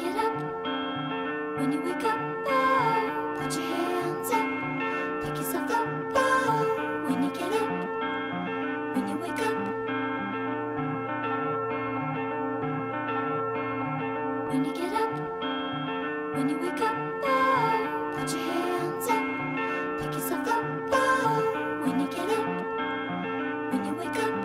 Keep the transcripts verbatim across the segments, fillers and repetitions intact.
get up, when you wake up, oh, put your hands up, pick yourself up, oh, when you get up, when you wake up, when you get up, when you wake up, oh, put your hands up, pick yourself up, oh, when you get up, when you wake up.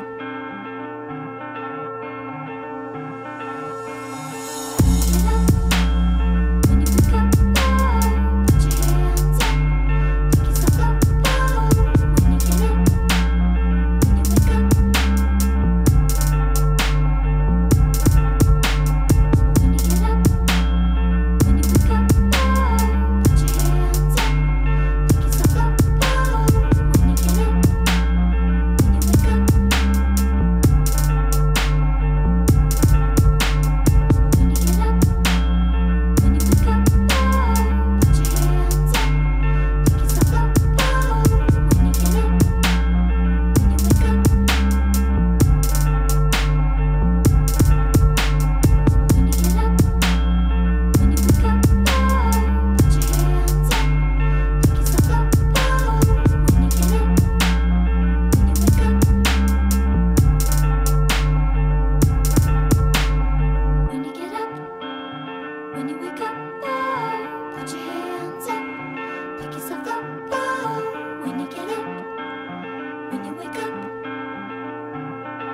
When you wake up, oh, put your hands up, pick yourself up, oh, when you get up, when you wake up,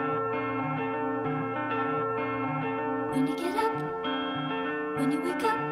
when you get up, when you wake up.